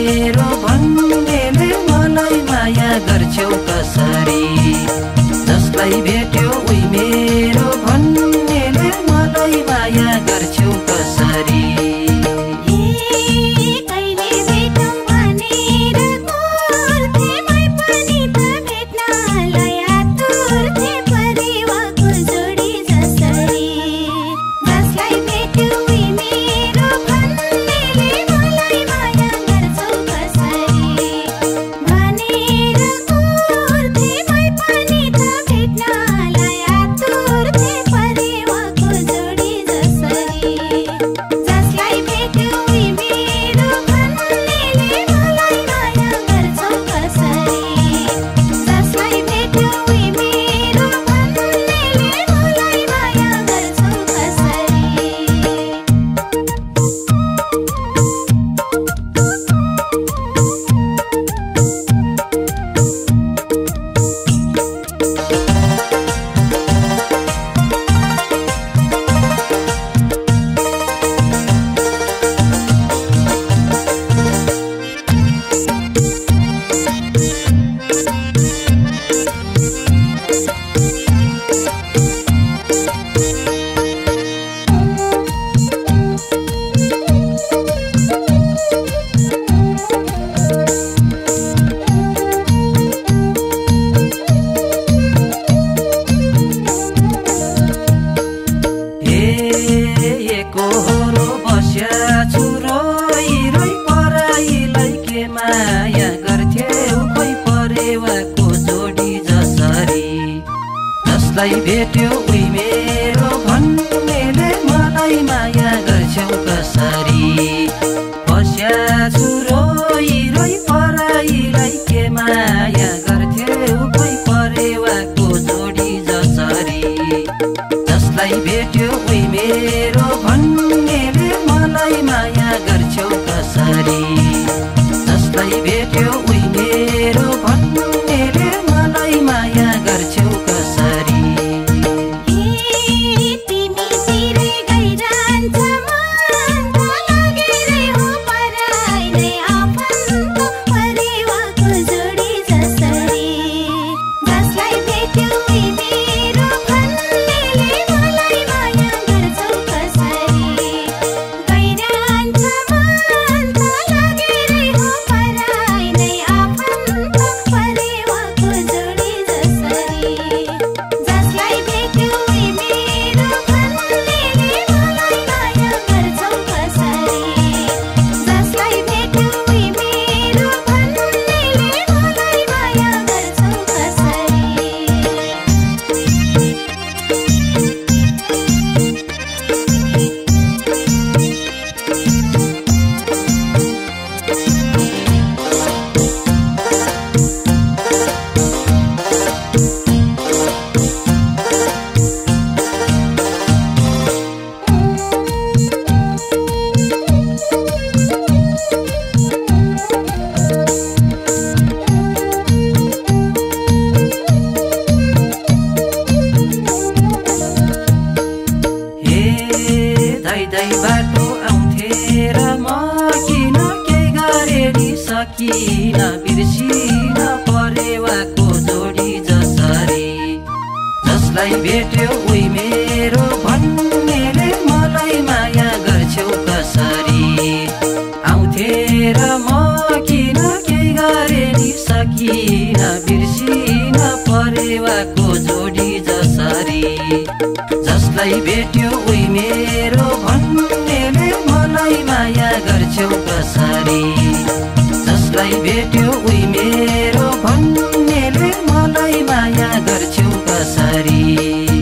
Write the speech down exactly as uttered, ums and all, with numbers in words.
मेरो भन्नेले मलाई माया गर्छौ कसरी जसलाई भेट्यो उही मेरो भन्नेले मलाई माया गर्छौ कसरी भेट्यो उही मेरो भन्नेले मलाई माया गर्छौ कसरी बस्या छु रोइ रोइ पराईलाई के माया गर्थ्यौ कोही परेवाको जोडी जसरी जसलाई भेट्यो उही मेरो भन्नेले मलाई माया गर्छौ कसरी जसलाई भेट्यो उही मेरो भन्नेले मलाई माया गर्छौ कसरी किन बिर्सिन परेवाको जोडी जसरी जसलाई भेट्यो उही मेरो भन्नेले मलाई माया गर्छौ कसरी आउँथे र म किन केही गरे नि सकिन बिर्सिन परेवाको जोडी जसरी जसलाई भेट्यो उही मेरो भन्नेले मलाई माया गर्छौ कसरी जसलाई भेट्यो उही मेरो भन्नेले मलाई माया गर्छौ कसरी